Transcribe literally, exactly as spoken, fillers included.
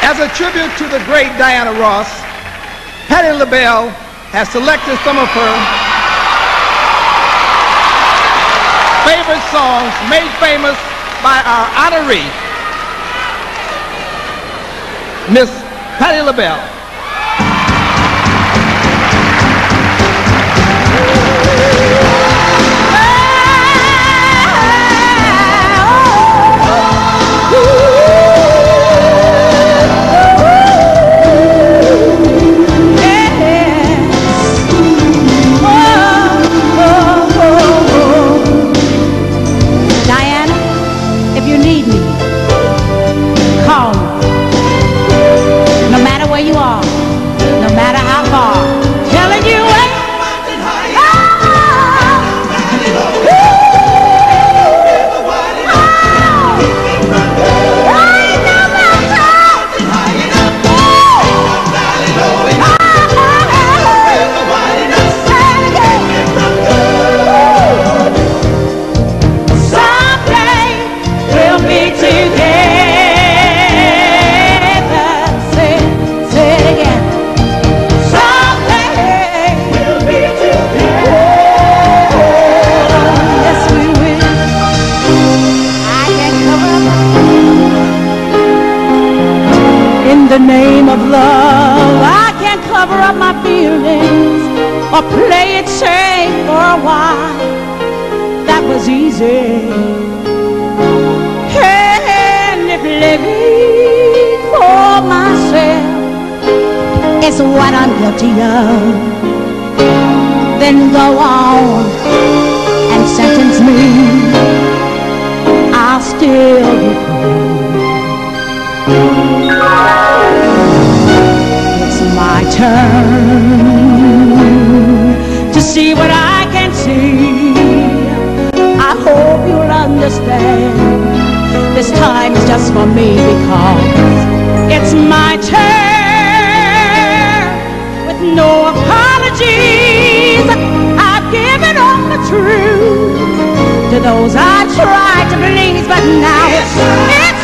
As a tribute to the great Diana Ross, Patti LaBelle has selected some of her favorite songs made famous by our honoree, Miss Patti LaBelle. The name of love, I can't cover up my feelings or play it safe for a while. That was easy. And if living for myself is what I'm guilty of, then go on and sentence me. I'll still be free. My turn to see what I can see. I hope you'll understand. This time is just for me because it's my turn. With no apologies, I've given all the truth to those I tried to please, but now it's, it's